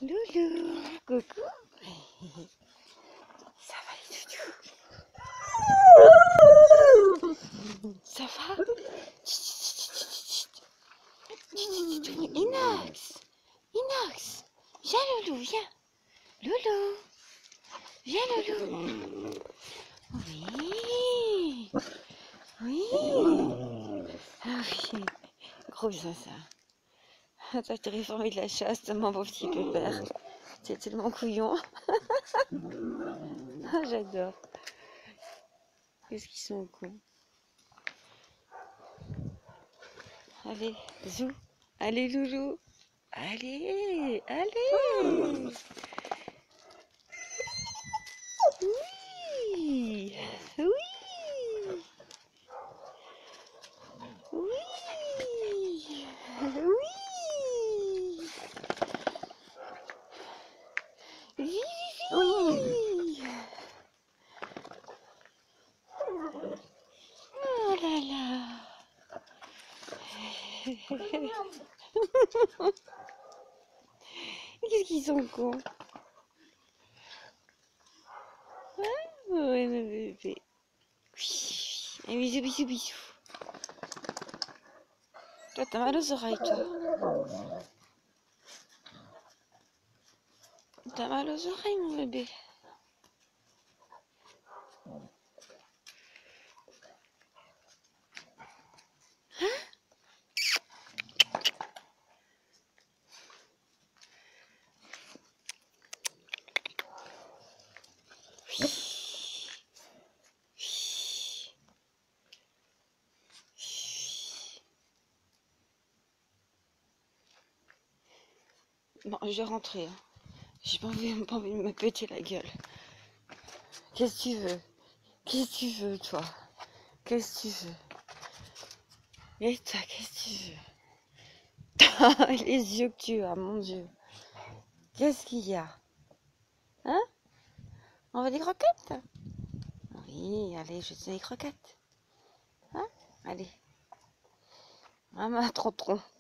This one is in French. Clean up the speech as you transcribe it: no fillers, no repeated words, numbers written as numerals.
Loulou, coucou. Ça va les doudous? Ça va? Inox, Inox, viens Loulou, viens. Loulou, viens Loulou. Oui, oui. Ah oui, gros ça. Toi, t'es réformé de la chasse, mon beau petit pépère. T'es tellement couillon. Ah, j'adore. Qu'est-ce qu'ils sont cons. Allez, zou. Allez, loulou. Allez, allez. Oui, oui, oui, oui. Oui, oui. Oh là là. Qu'est-ce qu'ils sont cons. Hein? Ouais, mon bébé. Oui. Un bisou, bisou, bisou. Toi, t'as mal aux oreilles, toi. T'as mal aux oreilles, mon bébé. Bon, je vais rentrer. Hein. J'ai pas envie de me péter la gueule. Qu'est-ce que tu veux? Qu'est-ce que tu veux, toi? Qu'est-ce que tu veux? Et toi, qu'est-ce que tu veux? Les yeux que tu as, mon Dieu. Qu'est-ce qu'il y a? Hein? On veut des croquettes? Oui, allez, je te donne des croquettes. Hein? Allez. Maman, trop.